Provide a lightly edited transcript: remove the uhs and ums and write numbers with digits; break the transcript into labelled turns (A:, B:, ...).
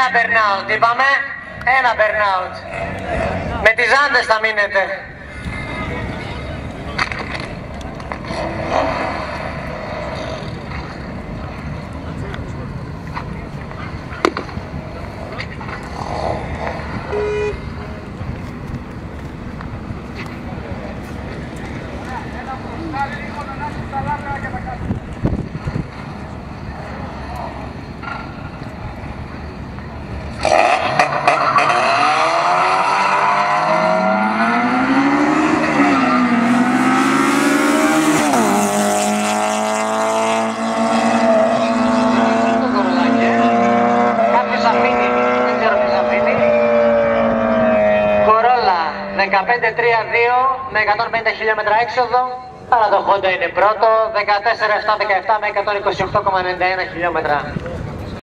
A: Ένα burnout, είπαμε. Ένα burnout. Με τις ζάντες θα μείνετε. Κορόλα 15.3.2 με 150 χιλιόμετρα έξοδο. Άρα το Honda είναι πρώτο, 14.717 με 128,91 χιλιόμετρα.